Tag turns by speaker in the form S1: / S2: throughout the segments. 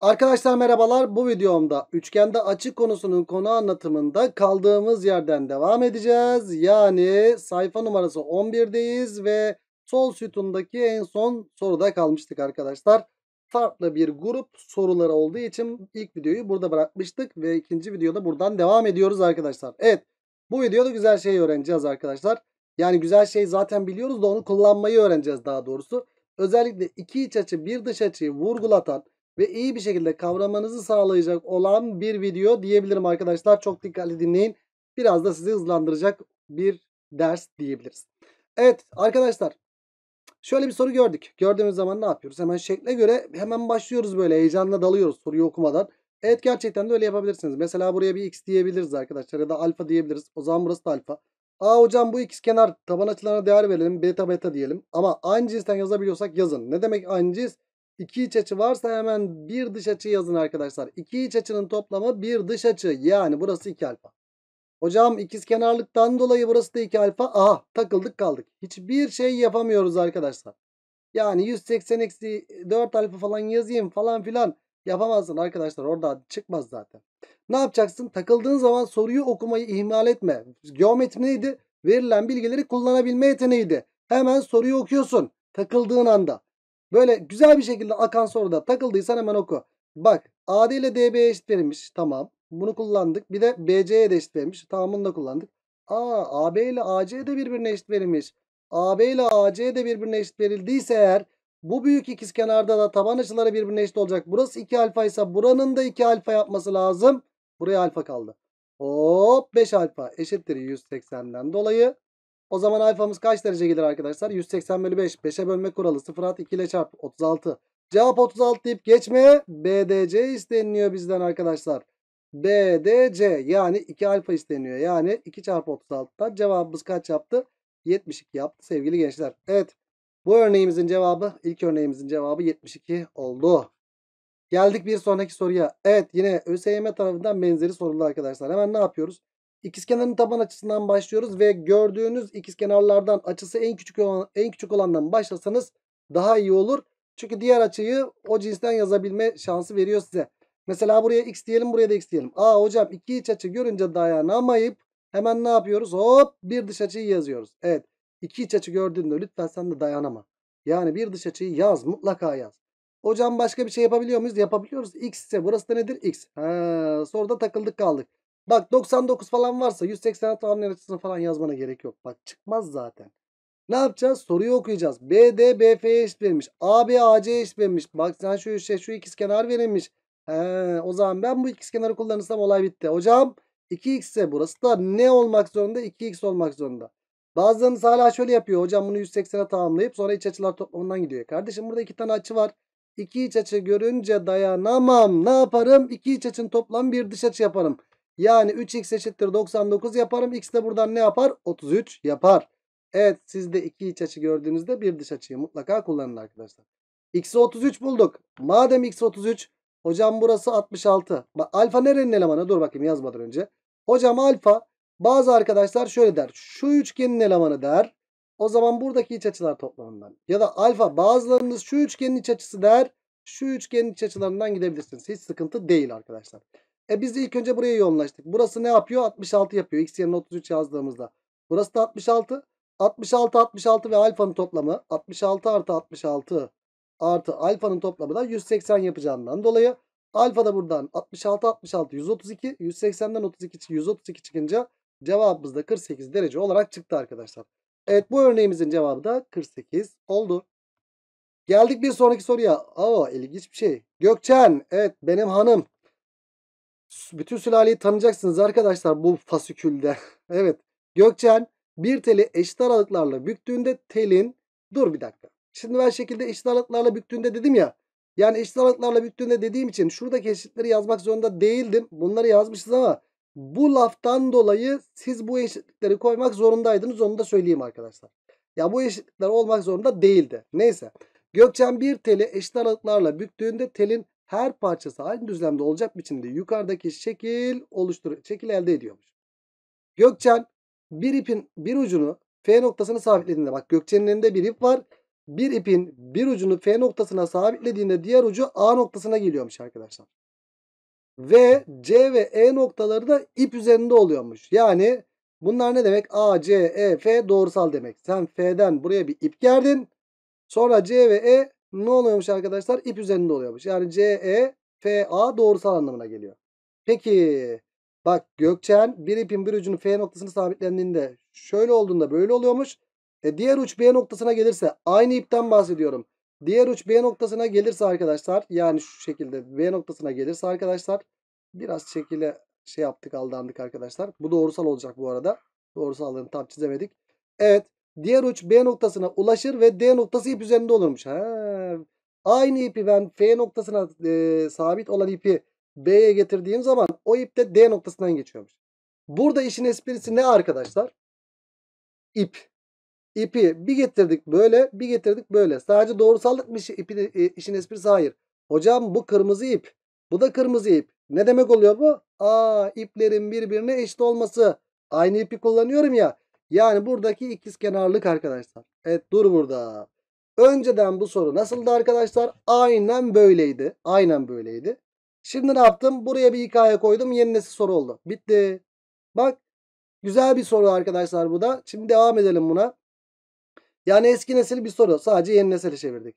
S1: Arkadaşlar merhabalar. Bu videomda üçgende açı konusunun konu anlatımında kaldığımız yerden devam edeceğiz. Yani sayfa numarası 11'deyiz ve sol sütundaki en son soruda kalmıştık arkadaşlar. Farklı bir grup soruları olduğu için ilk videoyu burada bırakmıştık ve ikinci videoda buradan devam ediyoruz arkadaşlar. Evet, bu videoda güzel şey öğreneceğiz arkadaşlar. Yani güzel şey zaten biliyoruz da onu kullanmayı öğreneceğiz daha doğrusu. Özellikle iki iç açı bir dış açıyı vurgulatan ve iyi bir şekilde kavramanızı sağlayacak olan bir video diyebilirim arkadaşlar. Çok dikkatli dinleyin. Biraz da sizi hızlandıracak bir ders diyebiliriz. Evet arkadaşlar, şöyle bir soru gördük. Gördüğümüz zaman ne yapıyoruz? Hemen şekle göre hemen başlıyoruz, böyle heyecanla dalıyoruz soruyu okumadan. Evet, gerçekten de öyle yapabilirsiniz. Mesela buraya bir x diyebiliriz arkadaşlar ya da alfa diyebiliriz. O zaman burası da alfa. Hocam bu ikizkenar taban açılarına değer verelim. Beta beta diyelim. Ama aynı cinsten yazabiliyorsak yazın. Ne demek aynı cins? İki iç açı varsa hemen bir dış açı yazın arkadaşlar. İki iç açının toplamı bir dış açı. Yani burası 2 alfa. Hocam ikizkenarlıktan dolayı burası da 2 alfa. Aha, takıldık kaldık. Hiçbir şey yapamıyoruz arkadaşlar. Yani 180 eksi 4 alfa falan yazayım falan filan yapamazsın arkadaşlar. Orada çıkmaz zaten. Ne yapacaksın? Takıldığın zaman soruyu okumayı ihmal etme. Geometri neydi? Verilen bilgileri kullanabilme yeteneğiydi. Hemen soruyu okuyorsun takıldığın anda. Böyle güzel bir şekilde akan soruda takıldıysan hemen oku. Bak, AD ile DB eşit verilmiş. Tamam. Bunu kullandık. Bir de BC'ye de eşit verilmiş. Tamam, bunu da kullandık. AB ile AC de birbirine eşit verilmiş. AB ile AC de birbirine eşit verildiyse eğer, bu büyük ikizkenarda da taban açıları birbirine eşit olacak. Burası 2 alfa ise buranın da 2 alfa yapması lazım. Buraya alfa kaldı. Hop, 5 alfa eşittir 180'den dolayı. O zaman alfamız kaç derece gelir arkadaşlar? 180 bölü 5. 5'e bölme kuralı. 0 at 2 ile çarp. 36. Cevap 36 deyip geçme. BDC isteniliyor bizden arkadaşlar. BDC yani 2 alfa isteniyor. Yani 2 çarpı 36'dan cevabımız kaç yaptı? 72 yaptı sevgili gençler. Evet, bu örneğimizin cevabı, ilk örneğimizin cevabı 72 oldu. Geldik bir sonraki soruya. Evet, yine ÖSYM tarafından benzeri sorular arkadaşlar. Hemen ne yapıyoruz? İkizkenarın taban açısından başlıyoruz ve gördüğünüz ikizkenarlardan açısı en küçük olandan başlasanız daha iyi olur. Çünkü diğer açıyı o cinsten yazabilme şansı veriyor size. Mesela buraya x diyelim, buraya da x diyelim. Hocam iki iç açı görünce dayanamayıp hemen ne yapıyoruz? Hop, bir dış açıyı yazıyoruz. Evet, iki iç açı gördüğünde lütfen sen de dayanama. Yani bir dış açıyı yaz, mutlaka yaz. Hocam başka bir şey yapabiliyor muyuz? Yapabiliyoruz. X ise burası da nedir? X. Soruda takıldık kaldık. Bak, 99 falan varsa 180 tahmin açısını falan yazmana gerek yok. Bak, çıkmaz zaten. Ne yapacağız? Soruyu okuyacağız. BD BF'ye eşit verilmiş. AB AC'ye eşit verilmiş. Bak sen şu ikizkenar verilmiş. O zaman ben bu ikizkenarı kullanırsam olay bitti. Hocam 2x ise burası da ne olmak zorunda? 2x olmak zorunda. Bazılarınız hala şöyle yapıyor. Hocam bunu 180'e tamamlayıp sonra iç açılar toplamından gidiyor. Kardeşim, burada iki tane açı var. İki iç açı görünce dayanamam. Ne yaparım? İki iç açının toplam bir dış açı yaparım. Yani 3x eşittir 99 yaparım. X de buradan ne yapar? 33 yapar. Evet, siz de iki iç açı gördüğünüzde bir dış açıyı mutlaka kullanın arkadaşlar. X'i 33 bulduk. Madem x 33, hocam burası 66. Bak, alfa nerenin elemanı? Dur bakayım yazmadan önce. Hocam alfa, bazı arkadaşlar şöyle der. Şu üçgenin elemanı der. O zaman buradaki iç açılar toplamından. Ya da alfa, bazılarınız şu üçgenin iç açısı der. Şu üçgenin iç açılarından gidebilirsiniz. Hiç sıkıntı değil arkadaşlar. Biz de ilk önce buraya yoğunlaştık. Burası ne yapıyor? 66 yapıyor. X yerine 33 yazdığımızda. Burası da 66. 66 66 ve alfanın toplamı 66 artı 66 artı alfanın toplamı da 180 yapacağından dolayı alfa da buradan 66 66 132, 180'den 132 çıkınca cevabımız da 48 derece olarak çıktı arkadaşlar. Evet, bu örneğimizin cevabı da 48 oldu. Geldik bir sonraki soruya. İlginç bir şey. Gökçen, evet benim hanım. Bütün sülaleyi tanıyacaksınız arkadaşlar bu fasikülde. Evet, Gökçen bir teli eşit aralıklarla büktüğünde telin, dur bir dakika. Şimdi ben şekilde eşit aralıklarla büktüğünde dedim ya. Yani eşit aralıklarla büktüğünde dediğim için şuradaki eşitleri yazmak zorunda değildim. Bunları yazmışız ama bu laftan dolayı siz bu eşitlikleri koymak zorundaydınız. Onu da söyleyeyim arkadaşlar. Ya bu eşitlikler olmak zorunda değildi. Neyse. Gökçen bir teli eşit aralıklarla büktüğünde telin her parçası aynı düzlemde olacak biçimde yukarıdaki şekil elde ediyormuş. Gökçen bir ipin bir ucunu F noktasını sabitlediğinde, bak Gökçen'in elinde bir ip var. bir ipin bir ucunu F noktasına sabitlediğinde diğer ucu A noktasına geliyormuş arkadaşlar. Ve C ve E noktaları da ip üzerinde oluyormuş. Yani bunlar ne demek? A, C, E, F doğrusal demek. Sen F'den buraya bir ip gerdin. Sonra C ve E ne oluyormuş arkadaşlar? İp üzerinde oluyormuş. Yani C, E, F, A doğrusal anlamına geliyor. Peki bak Gökçen bir ipin bir ucunu F noktasına sabitlendiğinde şöyle olduğunda böyle oluyormuş. Diğer uç B noktasına gelirse aynı ipten bahsediyorum. Diğer uç B noktasına gelirse arkadaşlar yani şu şekilde B noktasına gelirse arkadaşlar biraz şekilde şey yaptık aldandık arkadaşlar. Bu doğrusal olacak bu arada. Doğrusallığını tam çizemedik. Evet. Diğer uç B noktasına ulaşır ve D noktası ip üzerinde olurmuş. Aynı ipi ben F noktasına sabit olan ipi B'ye getirdiğim zaman o ip de D noktasından geçiyormuş. Burada işin esprisi ne arkadaşlar? İp. İpi bir getirdik böyle, bir getirdik böyle. Sadece doğrusallık mı işin esprisi? Hayır. Hocam bu kırmızı ip. Bu da kırmızı ip. Ne demek oluyor bu? İplerin birbirine eşit olması. Aynı ipi kullanıyorum ya. Yani buradaki ikizkenarlık arkadaşlar. Evet dur burada. Önceden bu soru nasıldı arkadaşlar? Aynen böyleydi. Aynen böyleydi. Şimdi ne yaptım? Buraya bir hikaye koydum. Yeni nesil soru oldu. Bitti. Bak güzel bir soru arkadaşlar bu da. Şimdi devam edelim buna. Yani eski nesil bir soru. Sadece yeni nesile çevirdik.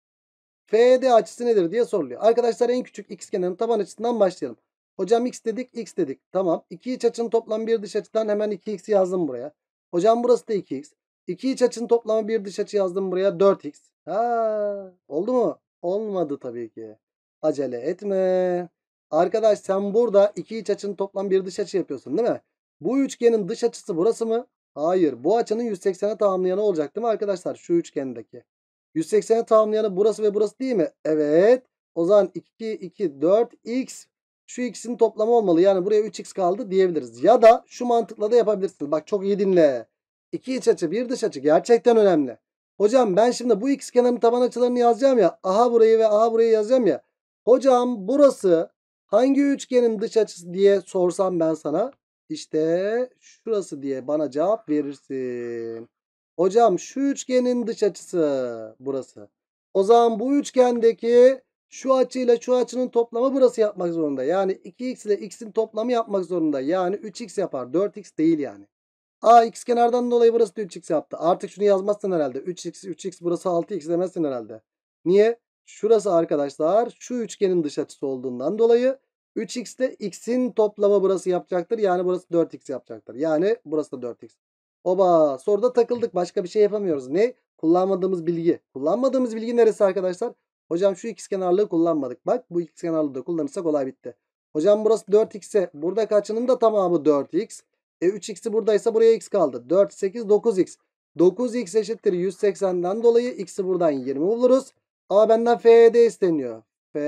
S1: FD açısı nedir diye soruluyor. Arkadaşlar en küçük ikizkenarın taban açısından başlayalım. Hocam x dedik, x dedik. Tamam. İki iç açının toplamı bir dış açıdan hemen 2x'i yazdım buraya. Hocam burası da 2x. İki iç açının toplamı bir dış açı yazdım buraya 4x. Oldu mu? Olmadı tabii ki. Acele etme. Arkadaş sen burada iki iç açının toplam bir dış açı yapıyorsun değil mi? Bu üçgenin dış açısı burası mı? Hayır. Bu açının 180'e tamamlayanı olacak değil mi arkadaşlar? Şu üçgendeki. 180'e tamamlayanı burası ve burası değil mi? Evet. O zaman 2, 2, 4, x. Şu x'in toplamı olmalı. Yani buraya 3x kaldı diyebiliriz. Ya da şu mantıkla da yapabilirsiniz. Bak çok iyi dinle. İki iç açı, bir dış açı gerçekten önemli. Hocam ben şimdi bu x kenarının taban açılarını yazacağım ya. Aha burayı ve aha burayı yazacağım ya. Hocam burası hangi üçgenin dış açısı diye sorsam ben sana. İşte şurası diye bana cevap verirsin. Hocam şu üçgenin dış açısı burası. O zaman bu üçgendeki şu açıyla şu açının toplamı burası yapmak zorunda. Yani 2x ile x'in toplamı yapmak zorunda. Yani 3x yapar. 4x değil yani. X kenardan dolayı burası da 3x yaptı. Artık şunu yazmazsın herhalde. 3x burası 6x demezsin herhalde. Niye? Şurası arkadaşlar şu üçgenin dış açısı olduğundan dolayı 3x ile x'in toplamı burası yapacaktır. Yani burası 4x yapacaktır. Yani burası da 4x. Oba soruda takıldık. Başka bir şey yapamıyoruz. Ne? Kullanmadığımız bilgi. Kullanmadığımız bilgi neresi arkadaşlar? Hocam şu ikizkenarlığı kullanmadık. Bak bu ikizkenarlığı da kullanırsak olay bitti. Hocam burası 4x ise burada kaçının da tamamı 4x. 3x'i buradaysa buraya x kaldı. 4, 8, 9x. 9x eşittir 180'den dolayı x'i buradan 20 buluruz. Ama benden FED isteniyor.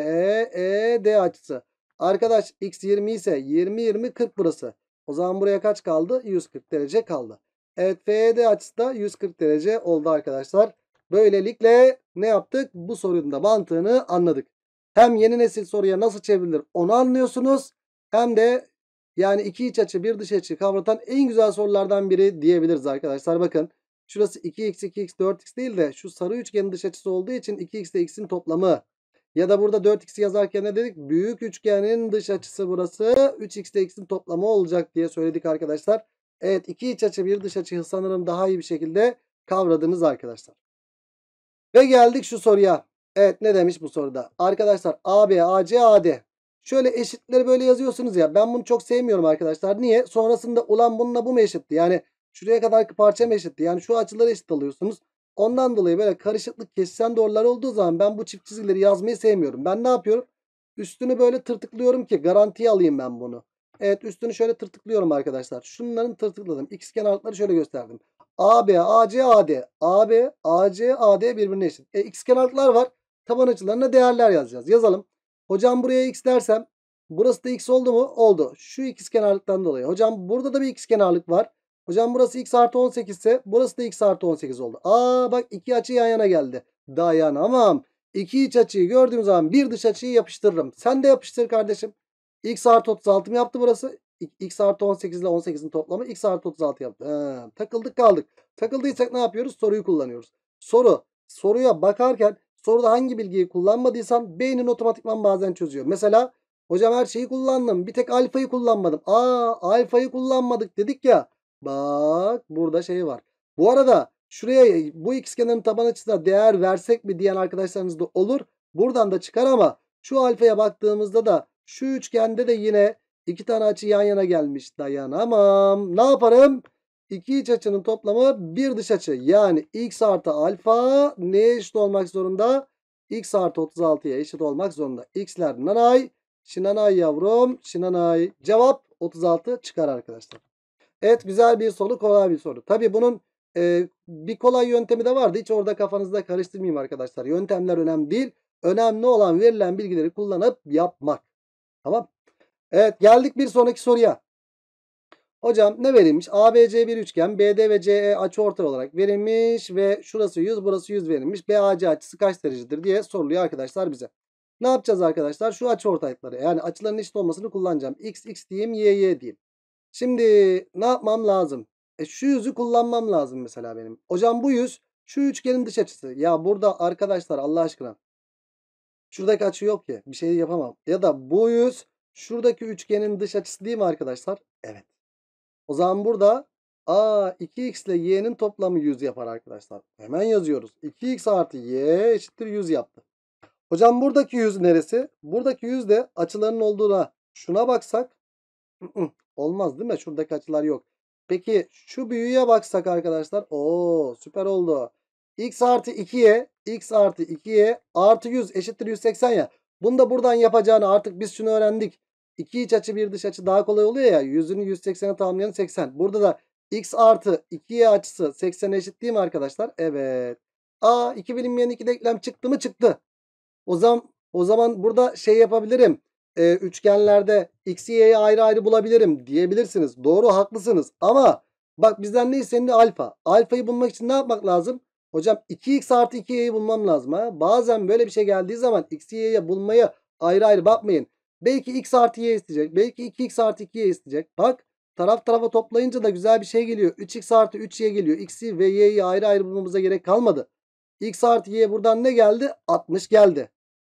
S1: FED açısı. Arkadaş x 20 ise 20, 20, 40 burası. O zaman buraya kaç kaldı? 140 derece kaldı. Evet FED açısı da 140 derece oldu arkadaşlar. Böylelikle ne yaptık? Bu sorunun da mantığını anladık. Hem yeni nesil soruya nasıl çevrilir onu anlıyorsunuz. Hem de yani iki iç açı bir dış açı kavratan en güzel sorulardan biri diyebiliriz arkadaşlar. Bakın şurası 2x 2x 4x değil de şu sarı üçgenin dış açısı olduğu için 2x ile x'in toplamı. Ya da burada 4x'i yazarken ne dedik? Büyük üçgenin dış açısı burası. 3x ile x'in toplamı olacak diye söyledik arkadaşlar. Evet iki iç açı bir dış açıyı sanırım daha iyi bir şekilde kavradınız arkadaşlar. Ve geldik şu soruya. Evet ne demiş bu soruda? Arkadaşlar AB, AC, AD. Şöyle eşitleri böyle yazıyorsunuz ya. Ben bunu çok sevmiyorum arkadaşlar. Niye? Sonrasında ulan bununla bu mu eşitti? Yani şuraya kadarki parça mı eşitti? Yani şu açıları eşit alıyorsunuz. Ondan dolayı böyle karışıklık kesişen doğrular olduğu zaman ben bu çift çizgileri yazmayı sevmiyorum. Ben ne yapıyorum? Üstünü böyle tırtıklıyorum ki garantiye alayım ben bunu. Evet üstünü şöyle tırtıklıyorum arkadaşlar. Şunların tırtıkladım. İkizkenarlıkları şöyle gösterdim. AB, AC, AD. AB, AC, AD birbirine eşit. İkizkenarlıklar var. Taban açılarına değerler yazacağız. Yazalım. Hocam buraya x dersem burası da x oldu mu? Oldu. Şu ikizkenarlıktan dolayı. Hocam burada da bir ikizkenarlık var. Hocam burası x artı 18 ise burası da x artı 18 oldu. Bak iki açı yan yana geldi. Dayanamam. İki iç açıyı gördüğüm zaman bir dış açıyı yapıştırırım. Sen de yapıştır kardeşim. X artı 36 mı yaptı burası? X artı 18 ile 18'in toplamı x artı 36 yaptı. Takıldık kaldık. Takıldıysak ne yapıyoruz? Soruyu kullanıyoruz. Soru soruya bakarken soruda hangi bilgiyi kullanmadıysan beynin otomatikman bazen çözüyor. Mesela hocam her şeyi kullandım. Bir tek alfayı kullanmadım. Alfayı kullanmadık dedik ya. Bak burada şey var. Bu arada şuraya bu ikizkenarın taban açısına değer versek mi diyen arkadaşlarımız da olur. Buradan da çıkar ama şu alfaya baktığımızda da şu üçgende de yine iki tane açı yan yana gelmiş. Dayanamam. Ne yaparım? İki iç açının toplamı bir dış açı. Yani x artı alfa neye eşit olmak zorunda? X artı 36'ya eşit olmak zorunda. X'ler nanay. Şinanay yavrum. Şinanay. Cevap 36 çıkar arkadaşlar. Evet, güzel bir soru, kolay bir soru. Tabii bunun bir kolay yöntemi de vardı. Hiç orada kafanızda karıştırmayayım arkadaşlar. Yöntemler önemli değil. Önemli olan verilen bilgileri kullanıp yapmak. Tamam. Evet, geldik bir sonraki soruya. Hocam ne verilmiş? ABC bir üçgen. BD ve CE açıortay olarak verilmiş ve şurası 100, burası 100 verilmiş. BAC açısı kaç derecedir diye soruluyor arkadaşlar bize. Ne yapacağız arkadaşlar? Şu açıortaylıkları, yani açıların eşit olmasını kullanacağım. X x diyeyim, y y diyeyim. Şimdi ne yapmam lazım? Şu yüzü kullanmam lazım mesela benim. Hocam bu yüz şu üçgenin dış açısı. Ya burada arkadaşlar Allah aşkına şuradaki açı yok ki. Bir şey yapamam. Ya da bu yüz şuradaki üçgenin dış açısı değil mi arkadaşlar? Evet. O zaman burada 2x ile y'nin toplamı 100 yapar arkadaşlar. Hemen yazıyoruz. 2x artı y eşittir 100 yaptı. Hocam buradaki 100 neresi? Buradaki 100 de açıların olduğuna şuna baksak olmaz değil mi? Şuradaki açılar yok. Peki şu büyüye baksak arkadaşlar. Süper oldu. X artı 2y artı 100 eşittir 180 ya. Bunu da buradan yapacağını artık biz şunu öğrendik. İki iç açı bir dış açı daha kolay oluyor ya. 100'ünü 180'e tamamlayan 80. Burada da x artı 2y açısı 80'e eşit değil mi arkadaşlar? Evet. İki bilinmeyen iki denklem çıktı mı? Çıktı. O zaman burada şey yapabilirim. Üçgenlerde x, y'yi ayrı ayrı bulabilirim diyebilirsiniz. Doğru, haklısınız. Ama bak bizden ne istendi? Alfa. Alfayı bulmak için ne yapmak lazım? Hocam 2x artı 2y'yi bulmam lazım. Bazen böyle bir şey geldiği zaman x, y'ye bulmaya ayrı ayrı bakmayın. Belki x artı y isteyecek. Belki 2x artı 2y isteyecek. Bak taraf tarafa toplayınca da güzel bir şey geliyor. 3x artı 3y geliyor. X'i ve y'yi ayrı ayrı bulmamıza gerek kalmadı. X artı y buradan ne geldi? 60 geldi.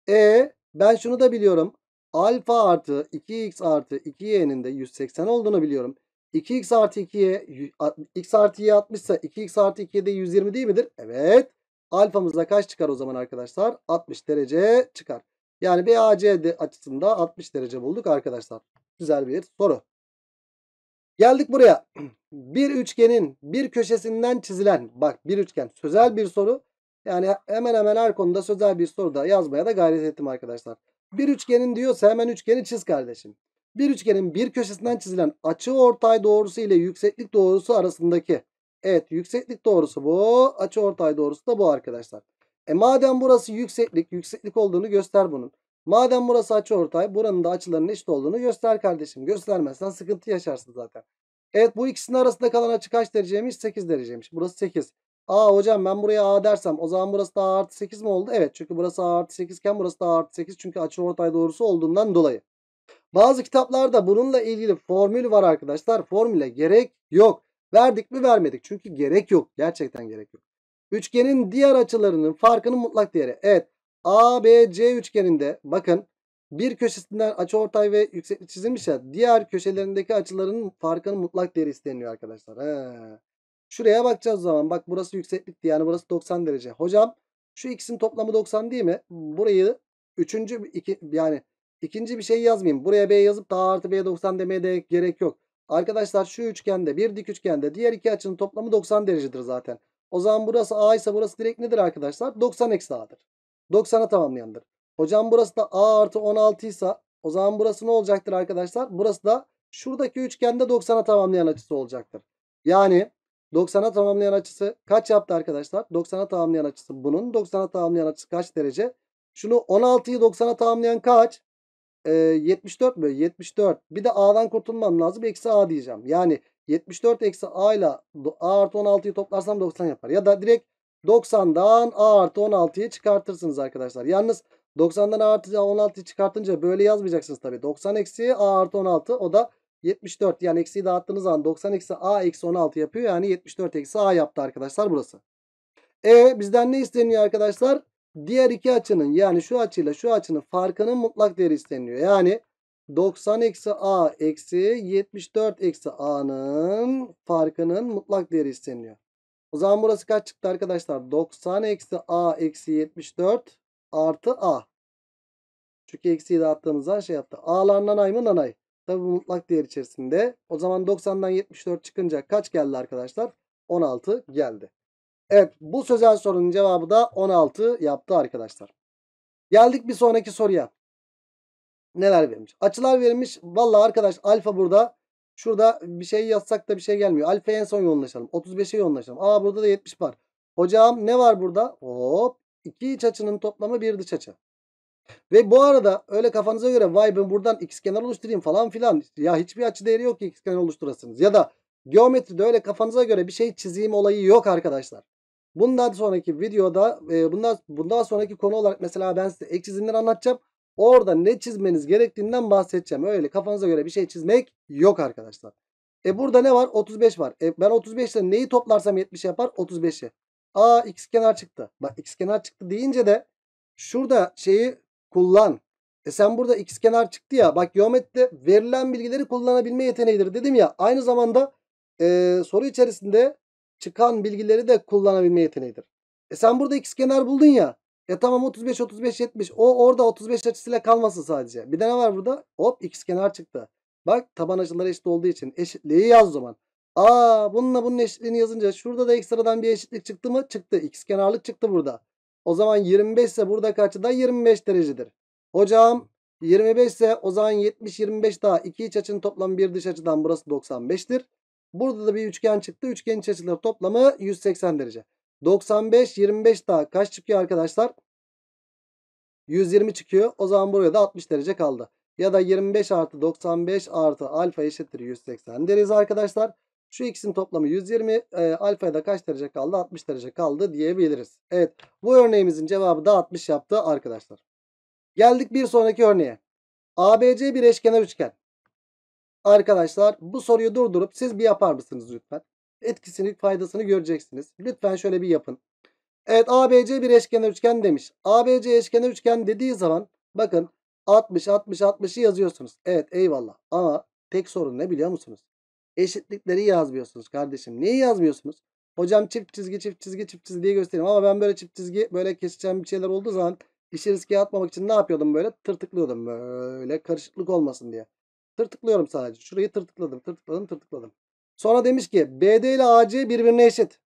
S1: Ben şunu da biliyorum. Alfa artı 2x artı 2y'nin de 180 olduğunu biliyorum. 2x artı 2y x artı y 60 ise 2x artı 2y de 120 değil midir? Evet. Alfamızda kaç çıkar o zaman arkadaşlar? 60 derece çıkar. Yani BAC açısında 60 derece bulduk arkadaşlar. Güzel bir soru. Geldik buraya. Bir üçgenin bir köşesinden çizilen, bak bir üçgen sözel bir soru. Yani hemen hemen her konuda sözel bir soru da yazmaya da gayret ettim arkadaşlar. Bir üçgenin diyorsa hemen üçgeni çiz kardeşim. Bir üçgenin bir köşesinden çizilen açıortay doğrusu ile yükseklik doğrusu arasındaki. Evet, yükseklik doğrusu bu. Açıortay doğrusu da bu arkadaşlar. Madem burası yükseklik olduğunu göster bunun. Madem burası açıortay, buranın da açılarının eşit olduğunu göster kardeşim. Göstermezsen sıkıntı yaşarsın zaten. Evet, bu ikisinin arasında kalan açı kaç dereceymiş? 8 dereceymiş. Burası 8. Hocam ben buraya A dersem o zaman burası da A artı 8 mi oldu? Evet, çünkü burası A artı 8 iken burası da A artı 8. Çünkü açıortay doğrusu olduğundan dolayı. Bazı kitaplarda bununla ilgili formül var arkadaşlar. Formüle gerek yok. Verdik mi vermedik. Çünkü gerek yok. Gerçekten gerek yok. Üçgenin diğer açılarının farkının mutlak değeri. Evet. ABC üçgeninde bakın bir köşesinden açıortay ve yükseklik çizilmiş ya. Diğer köşelerindeki açıların farkının mutlak değeri isteniyor arkadaşlar. Şuraya bakacağız o zaman. Bak burası yükseklikti. Yani burası 90 derece. Hocam şu ikisinin toplamı 90 değil mi? Burayı ikinci bir şey yazmayayım. Buraya B yazıp da A artı B 90 demeye de gerek yok. Arkadaşlar şu üçgende bir dik üçgende diğer iki açının toplamı 90 derecedir zaten. O zaman burası A ise burası direkt nedir arkadaşlar? 90 eksi A'dır. 90'a tamamlayandır. Hocam burası da A artı 16 ise o zaman burası ne olacaktır arkadaşlar? Burası da şuradaki üçgende 90'a tamamlayan açısı olacaktır. Yani 90'a tamamlayan açısı kaç yaptı arkadaşlar? 90'a tamamlayan açısı bunun. 90'a tamamlayan açısı kaç derece? Şunu 16'yı 90'a tamamlayan kaç? 74 mü? 74. Bir de A'dan kurtulmam lazım. Eksi A diyeceğim. Yani 74 eksi A ile A artı 16'yı toplarsam 90 yapar. Ya da direkt 90'dan A artı 16'yı çıkartırsınız arkadaşlar. Yalnız 90'dan A artı 16'yı çıkartınca böyle yazmayacaksınız tabii. 90 eksi A artı 16 o da 74. Yani eksiyi dağıttığınız zaman 90 eksi A eksi 16 yapıyor. Yani 74 eksi A yaptı arkadaşlar burası. Bizden ne isteniyor arkadaşlar? Diğer iki açının, yani şu açıyla şu açının farkının mutlak değeri isteniyor. Yani 90 eksi a eksi 74 eksi a'nın farkının mutlak değeri isteniyor. O zaman burası kaç çıktı arkadaşlar? 90 eksi a eksi 74 artı a. Çünkü eksiyi dağıttığımızda şey yaptı. A'lar nanay mı? Nanay. Tabi bu mutlak değer içerisinde. O zaman 90'dan 74 çıkınca kaç geldi arkadaşlar? 16 geldi. Evet, bu sözel sorunun cevabı da 16 yaptı arkadaşlar. Geldik bir sonraki soruya. Neler verilmiş? Açılar verilmiş. Vallahi arkadaş alfa burada. Şurada bir şey yazsak da bir şey gelmiyor. Alfa'ya en son yoğunlaşalım. 35'e yoğunlaşalım. Burada da 70 var. Hocam ne var burada? Hop. İki iç açının toplamı bir dış açı. Ve bu arada öyle kafanıza göre vay ben buradan ikizkenar oluşturayım falan filan. Ya hiçbir açı değeri yok ki ikizkenar oluşturasınız. Ya da geometride öyle kafanıza göre bir şey çizeyim olayı yok arkadaşlar. Bundan sonraki videoda bundan sonraki konu olarak mesela ben size ek çizimleri anlatacağım. Orada ne çizmeniz gerektiğinden bahsedeceğim. Öyle kafanıza göre bir şey çizmek yok arkadaşlar. Burada ne var? 35 var. Ben 35 ile neyi toplarsam 70 yapar? 35'i. İkizkenar çıktı. Bak ikizkenar çıktı deyince de şurada şeyi kullan. Sen burada ikizkenar çıktı ya. Bak geometride verilen bilgileri kullanabilme yeteneğidir dedim ya. Aynı zamanda soru içerisinde çıkan bilgileri de kullanabilme yeteneğidir. Sen burada ikizkenar buldun ya. Tamam 35 35 70. O orada 35 açısıyla kalmasın sadece. Bir de ne var burada? Hop ikizkenar çıktı. Bak taban açıları eşit olduğu için eşitliği yaz o zaman. Bununla bunun eşitliğini yazınca şurada da ekstradan bir eşitlik çıktı mı? Çıktı. İkizkenarlık çıktı burada. O zaman 25 ise buradaki açı da 25 derecedir. Hocam 25 ise o zaman 70 25 daha 2 iç açının toplamı bir dış açıdan burası 95'tir. Burada da bir üçgen çıktı. Üçgen iç açıları toplamı 180 derece. 95 25 daha kaç çıkıyor arkadaşlar? 120 çıkıyor. O zaman buraya da 60 derece kaldı. Ya da 25 artı 95 artı alfa eşittir 180 deriz arkadaşlar. Şu ikisinin toplamı 120. Alfaya da kaç derece kaldı? 60 derece kaldı diyebiliriz. Evet, bu örneğimizin cevabı da 60 yaptı arkadaşlar. Geldik bir sonraki örneğe. ABC bir eşkenar üçgen. Arkadaşlar bu soruyu durdurup siz bir yapar mısınız lütfen? Etkisini, faydasını göreceksiniz. Lütfen şöyle bir yapın. Evet, ABC bir eşkenar üçgen demiş. ABC eşkenar üçgen dediği zaman bakın 60 60 60'ı yazıyorsunuz. Evet, eyvallah. Ama tek sorun ne biliyor musunuz? Eşitlikleri yazmıyorsunuz kardeşim. Neyi yazmıyorsunuz? Hocam çift çizgi çift çizgi çift çizgi diye göstereyim. Ama ben böyle çift çizgi böyle keseceğim bir şeyler olduğu zaman işi riske atmamak için ne yapıyordum böyle? Tırtıklıyordum böyle karışıklık olmasın diye. Tırtıklıyorum sadece. Şurayı tırtıkladım tırtıkladım tırtıkladım. Sonra demiş ki BD ile AC birbirine eşit.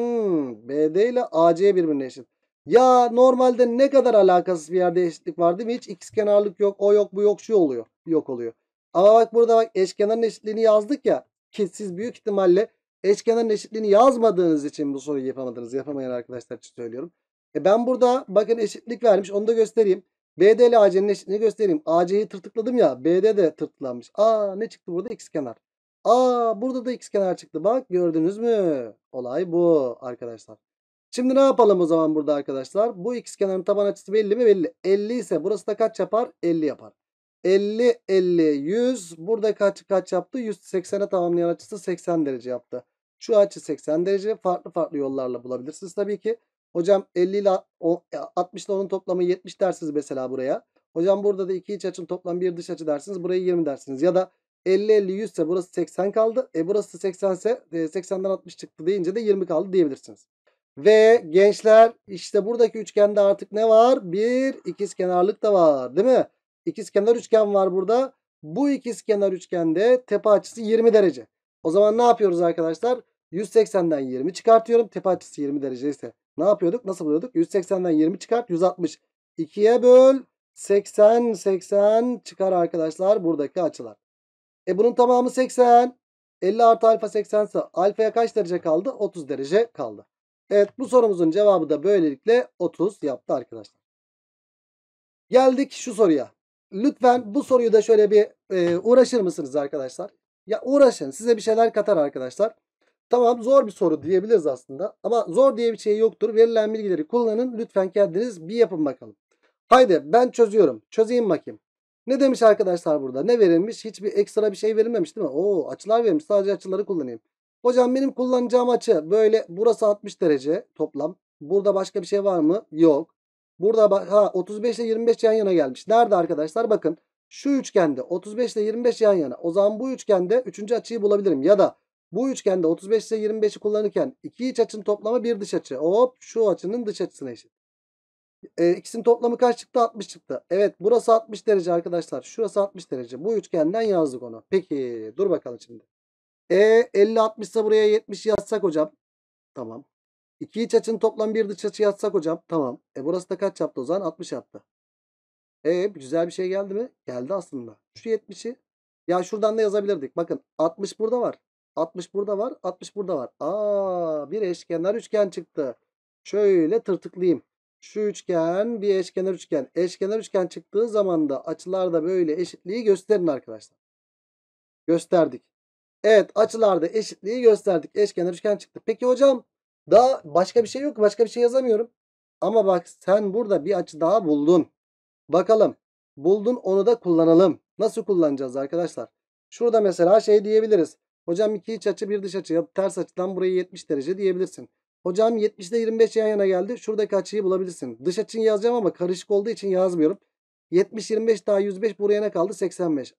S1: BD ile AC birbirine eşit. Ya normalde ne kadar alakasız bir yerde eşitlik var değil mi? Hiç ikizkenarlık yok, o yok, bu yok, şu oluyor. Yok oluyor. Ama bak burada bak eşkenarın eşitliğini yazdık ya. Ki siz büyük ihtimalle eşkenarın eşitliğini yazmadığınız için bu soruyu yapamadınız. Yapamayan arkadaşlar için söylüyorum. Ben burada bakın eşitlik vermiş. Onu da göstereyim. BD ile AC'nin eşitliğini göstereyim. AC'yi tırtıkladım ya. BD de tırtıklanmış. Ne çıktı burada? İkizkenar. Burada da ikizkenar çıktı. Bak gördünüz mü? Olay bu arkadaşlar. Şimdi ne yapalım o zaman burada arkadaşlar? Bu ikizkenarın taban açısı belli mi? Belli. 50 ise burası da kaç yapar? 50 yapar. 50, 50, 100. Burada kaç yaptı? 180'e tamamlayan açısı 80 derece yaptı. Şu açı 80 derece. Farklı farklı yollarla bulabilirsiniz tabii ki. Hocam 50 ile 60 ile onun toplamı 70 dersiniz mesela buraya. Hocam burada da iki iç açının toplamı bir dış açı dersiniz. Buraya 20 dersiniz. Ya da 50, 50, 100 ise burası 80 kaldı. Burası 80 ise 80'den 60 çıktı deyince de 20 kaldı diyebilirsiniz. Ve gençler işte buradaki üçgende artık ne var? Bir ikizkenarlık da var değil mi? İkizkenar üçgen var burada. Bu ikizkenar üçgende tepe açısı 20 derece. O zaman ne yapıyoruz arkadaşlar? 180'den 20 çıkartıyorum. Tepe açısı 20 derece ise ne yapıyorduk? Nasıl buluyorduk? 180'den 20 çıkart 160. 2'ye böl 80 80 çıkar arkadaşlar buradaki açılar. Bunun tamamı 80. 50 artı alfa 80 ise alfaya kaç derece kaldı? 30 derece kaldı. Evet, bu sorumuzun cevabı da böylelikle 30 yaptı arkadaşlar. Geldik şu soruya. Lütfen bu soruyu da şöyle bir uğraşır mısınız arkadaşlar? Ya uğraşın, size bir şeyler katar arkadaşlar. Tamam, zor bir soru diyebiliriz aslında. Ama zor diye bir şey yoktur. Verilen bilgileri kullanın. Lütfen kendiniz bir yapın bakalım. Haydi ben çözüyorum. Çözeyim bakayım. Ne demiş arkadaşlar burada? Ne verilmiş? Hiçbir ekstra bir şey verilmemiş değil mi? Açılar verilmiş. Sadece açıları kullanayım. Hocam benim kullanacağım açı böyle burası 60 derece toplam. Burada başka bir şey var mı? Yok. Burada 35 ile 25 yan yana gelmiş. Nerede arkadaşlar? Bakın şu üçgende 35 ile 25 yan yana. O zaman bu üçgende 3. açıyı bulabilirim. Ya da bu üçgende 35 ile 25'i kullanırken iki iç açının toplamı bir dış açı. Hop, şu açının dış açısına eşit. İkisinin toplamı kaç çıktı? 60 çıktı. Evet, burası 60 derece arkadaşlar. Şurası 60 derece. Bu üçgenden yazdık onu. Peki dur bakalım şimdi. 50 60 ise buraya 70 yazsak hocam. Tamam. İki iç açının toplamı bir dış açı yazsak hocam. Tamam. Burası da kaç yaptı o zaman? 60 yaptı. Güzel bir şey geldi mi? Geldi aslında. Şu 70'i. Ya şuradan da yazabilirdik. Bakın 60 burada var. 60 burada var. 60 burada var. Bir eşkenar üçgen çıktı. Şöyle tırtıklayayım. Şu üçgen bir eşkenar üçgen. Eşkenar üçgen çıktığı zaman da açılarda böyle eşitliği gösterin arkadaşlar. Gösterdik. Evet, açılarda eşitliği gösterdik. Eşkenar üçgen çıktı. Peki hocam, daha başka bir şey yok. Başka bir şey yazamıyorum. Ama bak, sen burada bir açı daha buldun. Bakalım. Buldun, onu da kullanalım. Nasıl kullanacağız arkadaşlar? Şurada mesela şey diyebiliriz. Hocam iki iç açı bir dış açı. Ya ters açıdan burayı 70 derece diyebilirsin. Hocam 70 ile 25 yan yana geldi. Şuradaki açıyı bulabilirsin. Dış açıyı yazacağım ama karışık olduğu için yazmıyorum. 70 25 daha 105, buraya ne kaldı? 85.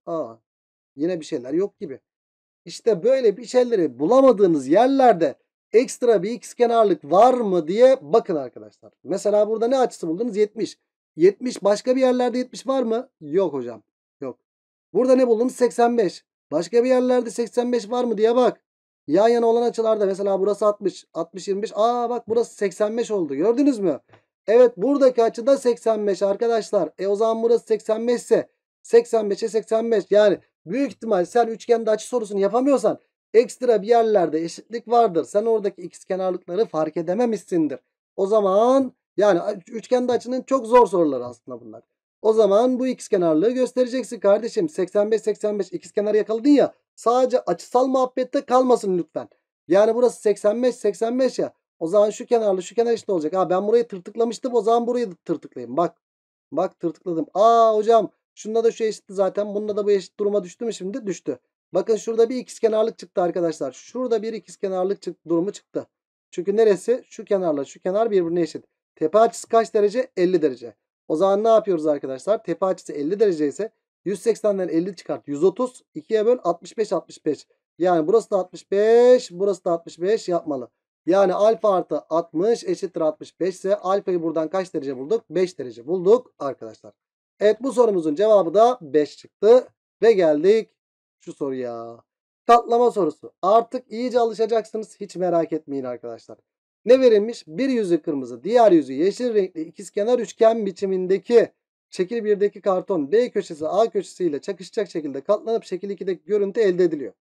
S1: Yine bir şeyler yok gibi. İşte böyle bir şeyleri bulamadığınız yerlerde ekstra bir ikizkenarlık var mı diye bakın arkadaşlar. Mesela burada ne açısı buldunuz? 70. 70 başka bir yerlerde 70 var mı? Yok hocam. Yok. Burada ne buldunuz? 85. Başka bir yerlerde 85 var mı diye bak. Yan yana olan açılarda mesela burası 60. 60 25. Bak burası 85 oldu. Gördünüz mü? Evet, buradaki açı da 85 arkadaşlar. O zaman burası 85 ise 85'e 85. Yani büyük ihtimal sen üçgende açı sorusunu yapamıyorsan ekstra bir yerlerde eşitlik vardır. Sen oradaki ikizkenarlıkları fark edememişsindir. O zaman yani üçgende açının çok zor soruları aslında bunlar. O zaman bu ikizkenarlığı göstereceksin kardeşim. 85 85 ikizkenar yakaladın ya. Sadece açısal muhabbette kalmasın lütfen. Yani burası 85 85 ya. O zaman şu kenarla şu kenar eşit olacak. Ben burayı tırtıklamıştım. O zaman burayı da tırtıklayayım. Bak. Bak, tırtıkladım. Hocam şunda da şu eşitti zaten. Bunda da bu eşit duruma düştü mü şimdi? Düştü. Bakın şurada bir ikizkenarlık çıktı arkadaşlar. Şurada bir ikizkenarlık durumu çıktı. Çünkü neresi? Şu kenarla şu kenar birbirine eşit. Tepe açısı kaç derece? 50 derece. O zaman ne yapıyoruz arkadaşlar? Tepe açısı 50 derece ise 180'den 50 çıkart. 130. 2'ye böl 65 65. Yani burası da 65. Burası da 65 yapmalı. Yani alfa artı 60 eşittir 65 ise alfayı buradan kaç derece bulduk? 5 derece bulduk arkadaşlar. Evet, bu sorumuzun cevabı da 5 çıktı. Ve geldik şu soruya. Katlama sorusu. Artık iyice alışacaksınız. Hiç merak etmeyin arkadaşlar. Ne verilmiş? Bir yüzü kırmızı, diğer yüzü yeşil renkli ikizkenar üçgen biçimindeki şekil 1'deki karton B köşesi A köşesiyle çakışacak şekilde katlanıp şekil 2'deki görüntü elde ediliyor.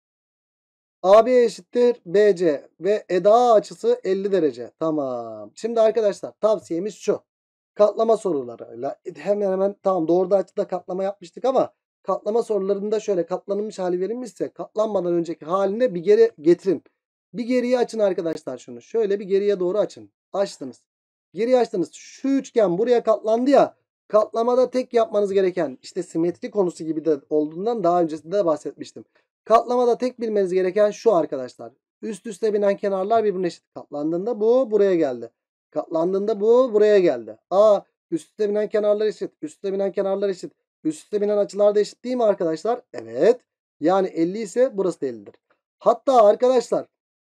S1: AB eşittir BC ve EDA açısı 50 derece. Tamam. Şimdi arkadaşlar tavsiyemiz şu. Katlama sorularıyla hemen hemen tamam, doğruda açıda katlama yapmıştık ama katlama sorularında şöyle katlanmış hali verilmişse katlanmadan önceki haline bir geri getirin. Bir geriye açın arkadaşlar şunu. Şöyle bir geriye doğru açın. Açtınız. Geriye açtınız. Şu üçgen buraya katlandı ya. Katlamada tek yapmanız gereken işte simetri konusu gibi de olduğundan daha öncesinde de bahsetmiştim. Katlamada tek bilmeniz gereken şu arkadaşlar. Üst üste binen kenarlar birbirine eşit. Katlandığında bu buraya geldi. Katlandığında bu buraya geldi. Üst üste binen kenarlar eşit. Üst üste binen kenarlar eşit. Üst üste binen açılar da eşit değil mi arkadaşlar? Evet. Yani 50 ise burası da 50'dir. Hatta arkadaşlar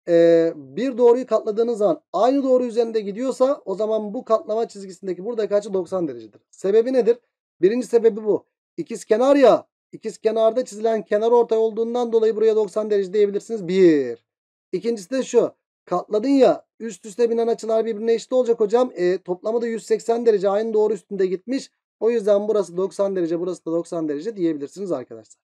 S1: bir doğruyu katladığınız zaman aynı doğru üzerinde gidiyorsa o zaman bu katlama çizgisindeki buradaki açı 90 derecedir. Sebebi nedir? Birinci sebebi bu. İkizkenar ya. İkizkenarda çizilen kenarortay olduğundan dolayı buraya 90 derece diyebilirsiniz. Bir. İkincisi de şu. Katladın ya, üst üste binen açılar birbirine eşit olacak hocam. Toplamı da 180 derece, aynı doğru üstünde gitmiş. O yüzden burası 90 derece, burası da 90 derece diyebilirsiniz arkadaşlar.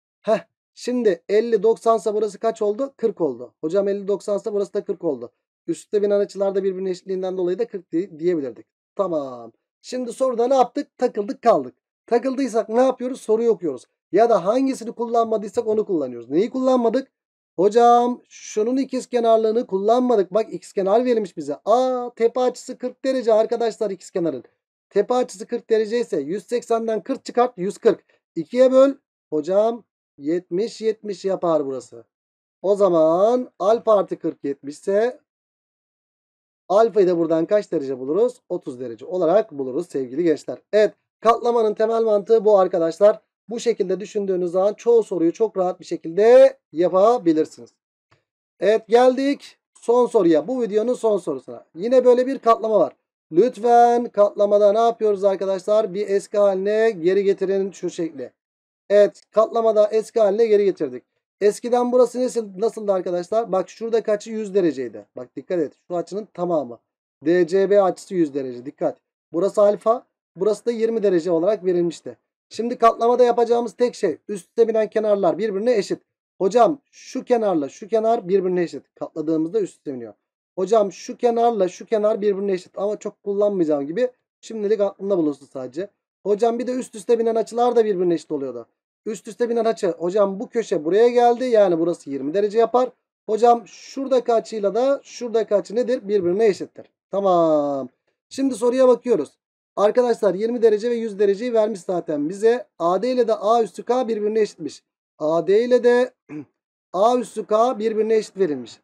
S1: Şimdi 50 90 ise burası kaç oldu? 40 oldu. Hocam 50 90 ise burası da 40 oldu. Üstte binen açılar da birbirine eşitliğinden dolayı da 40 diyebilirdik. Tamam. Şimdi soruda ne yaptık? Takıldık kaldık. Takıldıysak ne yapıyoruz? Soruyu okuyoruz. Ya da hangisini kullanmadıysak onu kullanıyoruz. Neyi kullanmadık? Hocam şunun ikizkenarlığını kullanmadık. Bak, ikizkenar verilmiş bize. Tepe açısı 40 derece arkadaşlar ikizkenarın. Tepe açısı 40 derece ise 180'den 40 çıkart 140. 2'ye böl. Hocam 70 70 yapar burası. O zaman alfa artı 40 70 ise Alfayı da buradan kaç derece buluruz? 30 derece olarak buluruz sevgili gençler. Evet, katlamanın temel mantığı bu arkadaşlar. Bu şekilde düşündüğünüz zaman çoğu soruyu çok rahat bir şekilde yapabilirsiniz. Evet, geldik son soruya. Bu videonun son sorusuna. Yine böyle bir katlama var. Lütfen katlamada ne yapıyoruz arkadaşlar? Bir eski haline geri getirin şu şekli. Evet, katlamada eski haline geri getirdik. Eskiden burası nasıldı arkadaşlar? Bak şurada açı 100 dereceydi. Bak dikkat et. Şu açının tamamı. DCB açısı 100 derece. Dikkat. Burası alfa. Burası da 20 derece olarak verilmişti. Şimdi katlamada yapacağımız tek şey üst üste binen kenarlar birbirine eşit. Hocam şu kenarla şu kenar birbirine eşit. Katladığımızda üst üste biniyor. Hocam şu kenarla şu kenar birbirine eşit. Ama çok kullanmayacağım gibi. Şimdilik aklımda bulunsun sadece. Hocam bir de üst üste binen açılar da birbirine eşit oluyordu. Üst üste binen açı. Hocam bu köşe buraya geldi. Yani burası 20 derece yapar. Hocam şuradaki açıyla da şuradaki açı nedir? Birbirine eşittir. Tamam. Şimdi soruya bakıyoruz. Arkadaşlar 20 derece ve 100 dereceyi vermiş zaten bize. AD ile de A üstü K birbirine eşitmiş. AD ile de A üstü K birbirine eşit verilmiş.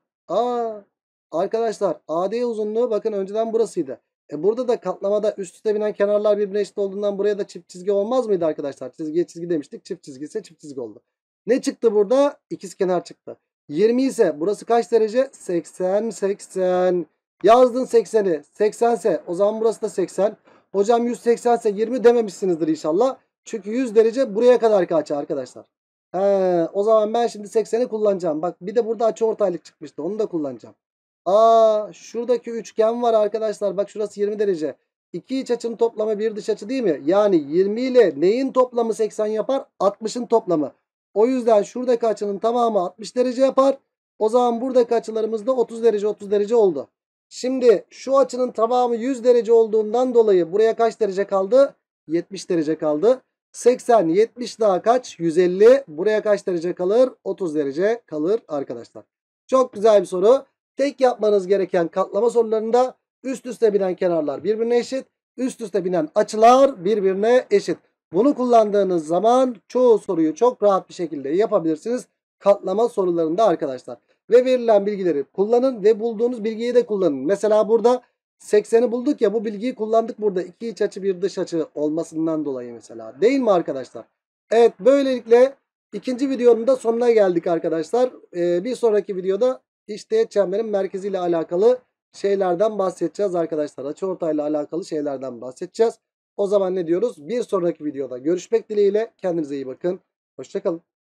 S1: Arkadaşlar AD uzunluğu bakın önceden burasıydı. Burada da katlamada üst üste binen kenarlar birbirine eşit olduğundan buraya da çift çizgi olmaz mıydı arkadaşlar? Çizgiye çizgi demiştik. Çift çizgi ise çift çizgi oldu. Ne çıktı burada? İkizkenar çıktı. 20 ise burası kaç derece? 80, 80. Yazdın 80'i. 80 ise o zaman burası da 80. Hocam 180 ise 20 dememişsinizdir inşallah. Çünkü 100 derece buraya kadar açı arkadaşlar. O zaman ben şimdi 80'i kullanacağım. Bak bir de burada açıortaylık çıkmıştı. Onu da kullanacağım. Şuradaki üçgen var arkadaşlar. Bak şurası 20 derece. İki iç açının toplamı bir dış açı değil mi? Yani 20 ile neyin toplamı 80 yapar? 60'ın toplamı. O yüzden şuradaki açının tamamı 60 derece yapar. O zaman buradaki açılarımız da 30 derece 30 derece oldu. Şimdi şu açının tamamı 100 derece olduğundan dolayı buraya kaç derece kaldı? 70 derece kaldı. 80, 70 daha kaç? 150. Buraya kaç derece kalır? 30 derece kalır arkadaşlar. Çok güzel bir soru. Tek yapmanız gereken katlama sorularında üst üste binen kenarlar birbirine eşit. Üst üste binen açılar birbirine eşit. Bunu kullandığınız zaman çoğu soruyu çok rahat bir şekilde yapabilirsiniz. Katlama sorularında arkadaşlar. Ve verilen bilgileri kullanın ve bulduğunuz bilgiyi de kullanın. Mesela burada 80'i bulduk ya, bu bilgiyi kullandık burada. İki iç açı bir dış açı olmasından dolayı mesela. Değil mi arkadaşlar? Evet, böylelikle ikinci videonun da sonuna geldik arkadaşlar. Bir sonraki videoda İşteğet çemberin merkeziyle alakalı şeylerden bahsedeceğiz arkadaşlar. Açıortayla alakalı şeylerden bahsedeceğiz. O zaman ne diyoruz? Bir sonraki videoda görüşmek dileğiyle. Kendinize iyi bakın. Hoşça kalın.